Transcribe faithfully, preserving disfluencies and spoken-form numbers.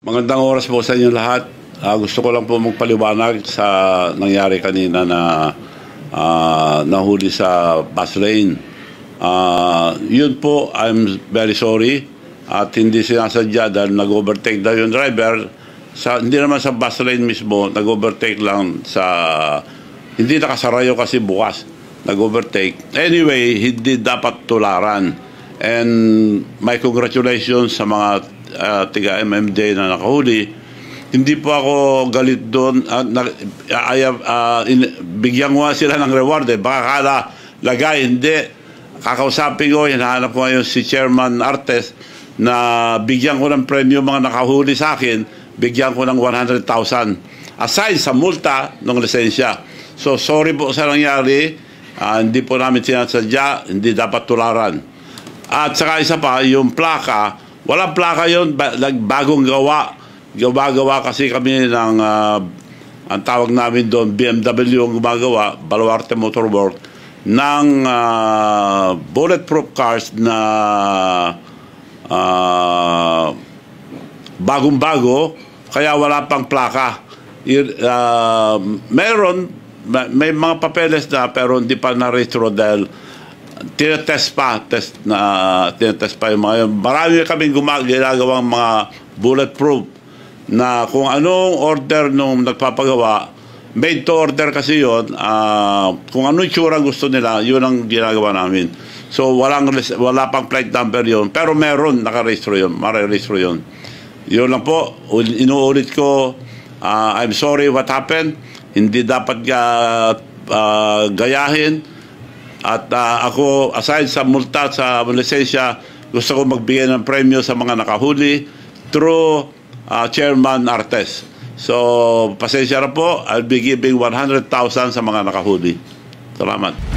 Magandang oras po sa inyo lahat. Uh, gusto ko lang po magpaliwanag sa nangyari kanina na uh, nahuli sa bus lane. Uh, yun po, I'm very sorry. At hindi sinasadya dahil nag-overtake daw yung driver. Sa, hindi naman sa bus lane mismo, nag-overtake lang sa... Hindi nakasarayo kasi bukas. Nag-overtake. Anyway, hindi dapat tularan. And my congratulations sa mga uh, tiga M M D na nakahuli. Hindi po ako galit doon. Uh, na, I have, uh, in, bigyan ko sila ng reward. Eh. Baka kala lagay, hindi. Kakausapin ko, hinahanap ko ngayon si Chairman Artes na bigyan ko ng premyo mga nakahuli sa akin, bigyan ko ng one hundred thousand. Aside sa multa ng lisensya. So sorry po sa nangyari. Uh, hindi po namin sinasadya, hindi dapat tularan. At saka isa pa, yung plaka, walang plaka yun, bagong gawa. Gawa-gawa kasi kami ng, uh, ang tawag namin doon, B M W ang gumagawa, Baluarte Motor Works, ng uh, bulletproof cars na uh, bagong-bago, kaya wala pang plaka. Uh, meron, may mga papeles na, pero hindi pa na-retro dahil tinetest pa, test na tinetest pa yung mga yun. Marami kaming ginagawang mga bulletproof na kung anong order nung nagpapagawa, made to order kasi yun, uh, kung anong itsura gusto nila, yun ang ginagawa namin. So walang, wala pang plate number yun, pero meron, nakarehistro yun, marerehistro yun. Yun lang po, inuulit ko, uh, I'm sorry what happened, hindi dapat uh, uh, gayahin. At uh, ako, aside sa multa sa lisensya, gusto ko magbigay ng premyo sa mga nakahuli through uh, Chairman Artes. So, pasensya na po, I'll be giving one hundred thousand sa mga nakahuli. Salamat.